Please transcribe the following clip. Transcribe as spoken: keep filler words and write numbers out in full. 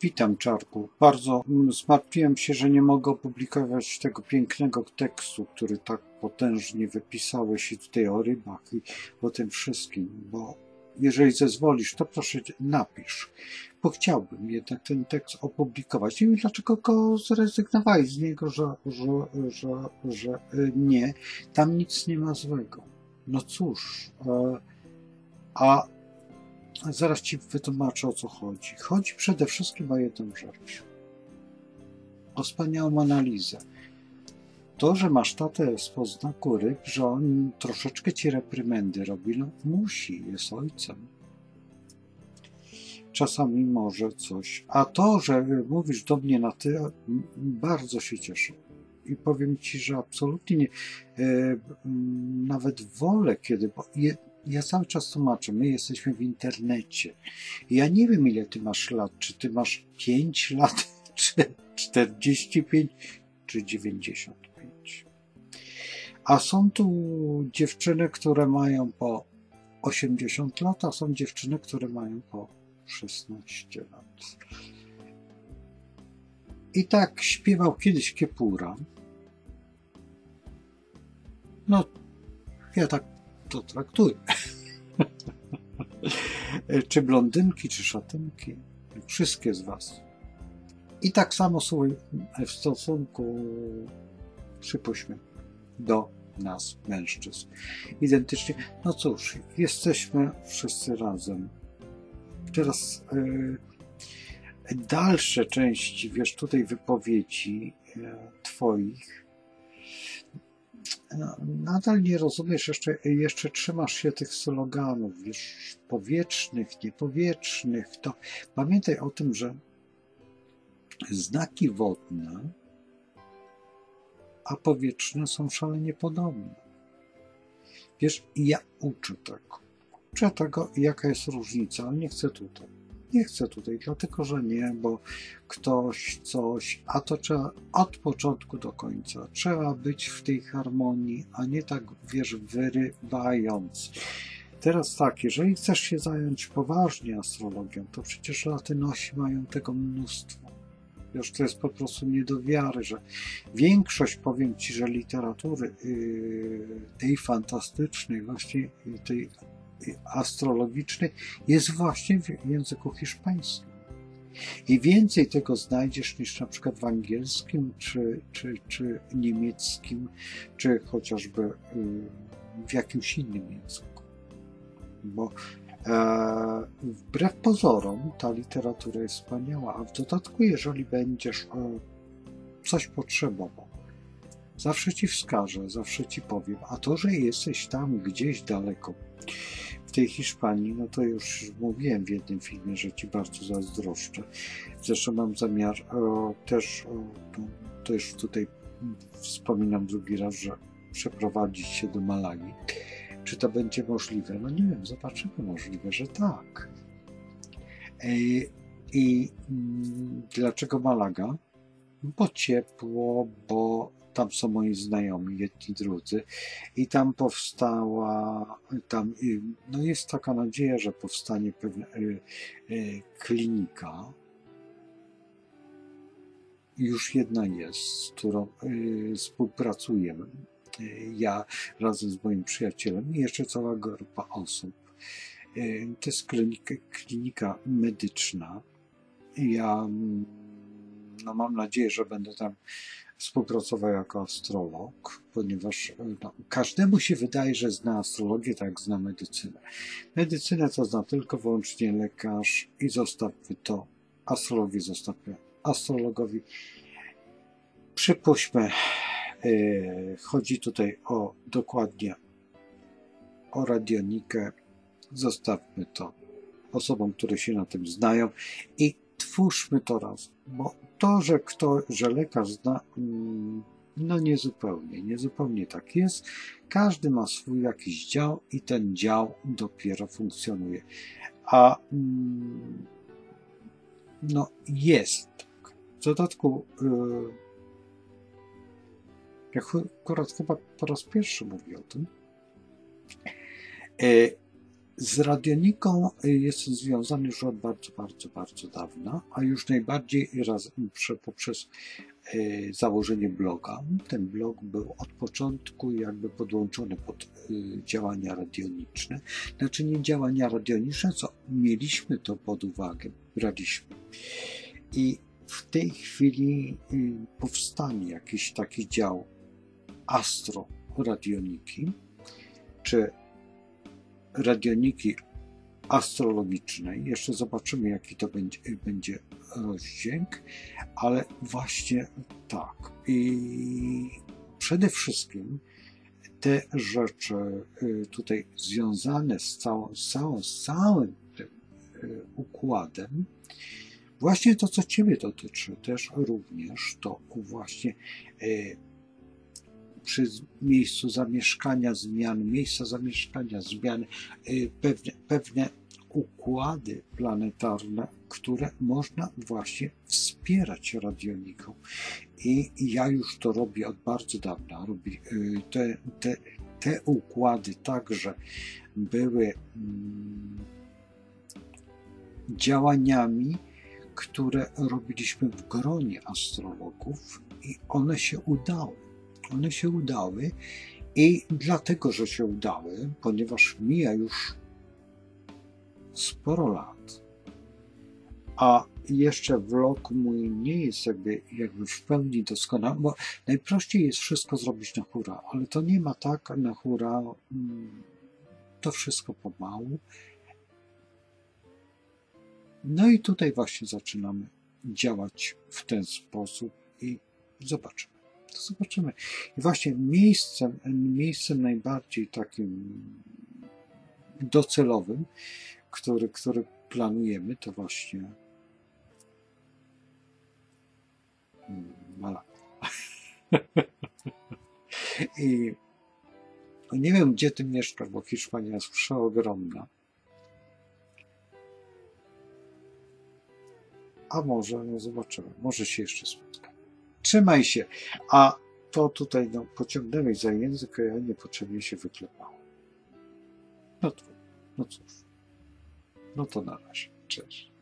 Witam, Czarku. Bardzo mm, zmartwiłem się, że nie mogę opublikować tego pięknego tekstu, który tak potężnie wypisałeś i tutaj o rybach i o tym wszystkim, bo jeżeli zezwolisz, to proszę napisz, bo chciałbym jednak ten tekst opublikować. Nie wiem, dlaczego go zrezygnowałeś z niego, że, że, że, że nie. Tam nic nie ma złego. No cóż, a zaraz ci wytłumaczę, o co chodzi. Chodzi przede wszystkim o jedną rzecz. O wspaniałą analizę. To, że masz tatę z poznaku ryb, że on troszeczkę ci reprymendy robi, no musi, jest ojcem. Czasami może coś. A to, że mówisz do mnie na ty, bardzo się cieszę. I powiem ci, że absolutnie nie, e, nawet wolę, kiedy, bo je, ja cały czas tłumaczę, my jesteśmy w internecie. Ja nie wiem, ile ty masz lat, czy ty masz pięć lat, czy czterdzieści pięć, czy dziewięćdziesiąt pięć. A są tu dziewczyny, które mają po osiemdziesiąt lat, a są dziewczyny, które mają po szesnaście lat. I tak śpiewał kiedyś Kiepura. No, ja tak to traktuję. Czy blondynki, czy szatynki, wszystkie z was. I tak samo sobie w stosunku, przypuśćmy, do nas, mężczyzn. Identycznie. No cóż, jesteśmy wszyscy razem. Teraz yy, dalsze części, wiesz, tutaj wypowiedzi yy, twoich, no, nadal nie rozumiesz, jeszcze, jeszcze trzymasz się tych sloganów, wiesz, powietrznych, niepowietrznych. To pamiętaj o tym, że znaki wodne, a powietrzne są szalenie podobne. Wiesz, ja uczę tego. Uczę tego, jaka jest różnica, ale nie chcę tutaj. Nie chcę tutaj, dlatego że nie, bo ktoś coś, a to trzeba od początku do końca. Trzeba być w tej harmonii, a nie tak, wiesz, wyrywając. Teraz tak, jeżeli chcesz się zająć poważnie astrologią, to przecież latynosi mają tego mnóstwo. Wiesz, to jest po prostu nie do wiary, że większość, powiem ci, że literatury yy, tej fantastycznej, właśnie tej astrologicznej jest właśnie w języku hiszpańskim. I więcej tego znajdziesz niż na przykład w angielskim, czy, czy, czy niemieckim, czy chociażby yy, w jakimś innym języku. Bo e, wbrew pozorom ta literatura jest wspaniała, a w dodatku, jeżeli będziesz e, coś potrzebował, zawsze ci wskażę, zawsze ci powiem, a to, że jesteś tam gdzieś daleko, w tej Hiszpanii, no to już mówiłem w jednym filmie, że ci bardzo zazdroszczę. Zresztą mam zamiar o, też, o, to, to już tutaj wspominam drugi raz, że przeprowadzić się do Malagi. Czy to będzie możliwe? No nie wiem, zobaczymy, możliwe, że tak. I, i mm, dlaczego Malaga? Bo ciepło, bo tam są moi znajomi, jedni drudzy, i tam powstała, tam, no jest taka nadzieja, że powstanie pewna y, y, klinika. Już jedna jest, z którą y, współpracujemy. Y, ja razem z moim przyjacielem i jeszcze cała grupa osób. Y, to jest klinika, klinika medyczna. Ja no, mam nadzieję, że będę tam współpracował jako astrolog, ponieważ no, każdemu się wydaje, że zna astrologię, tak jak zna medycynę. Medycynę to zna tylko wyłącznie lekarz i zostawmy to, astrologię zostawmy astrologowi. Przypuśćmy, yy, chodzi tutaj o dokładnie o radionikę, zostawmy to osobom, które się na tym znają i twórzmy to razem, bo to, że kto, że lekarz zna, no niezupełnie, niezupełnie tak jest. Każdy ma swój jakiś dział i ten dział dopiero funkcjonuje. A no jest tak. W dodatku ja akurat chyba po raz pierwszy mówię o tym. Z radioniką jestem związany już od bardzo, bardzo, bardzo dawna, a już najbardziej raz, poprzez założenie bloga. Ten blog był od początku jakby podłączony pod działania radioniczne. Znaczy nie działania radioniczne, co mieliśmy to pod uwagę, braliśmy. I w tej chwili powstanie jakiś taki dział astroradioniki, czy radioniki astrologicznej. Jeszcze zobaczymy, jaki to będzie, będzie rozdźwięk, ale właśnie tak. I przede wszystkim te rzeczy tutaj związane z, całą, z, całą, z całym tym układem, właśnie to, co Ciebie dotyczy, też również to właśnie przy miejscu zamieszkania zmian, miejsca zamieszkania zmian, pewne, pewne układy planetarne, które można właśnie wspierać radioniką. I ja już to robię od bardzo dawna. Robię te, te, te układy także były mm, działaniami, które robiliśmy w gronie astrologów i one się udały. One się udały i dlatego, że się udały, ponieważ mija już sporo lat, a jeszcze vlog mój nie jest jakby, jakby w pełni doskonały, bo najprościej jest wszystko zrobić na hura, ale to nie ma tak na hura, to wszystko pomału. No i tutaj właśnie zaczynamy działać w ten sposób i zobaczymy. To zobaczymy. I właśnie miejscem, miejscem najbardziej takim docelowym, który, który planujemy, to właśnie Malaga. I nie wiem, gdzie ty mieszkasz, bo Hiszpania jest przeogromna. A może, no zobaczymy, może się jeszcze spotkamy. Trzymaj się. A to tutaj no, pociągnęłeś za język, a ja niepotrzebnie się wyklepałem. No to, no cóż. No to na razie. Cześć.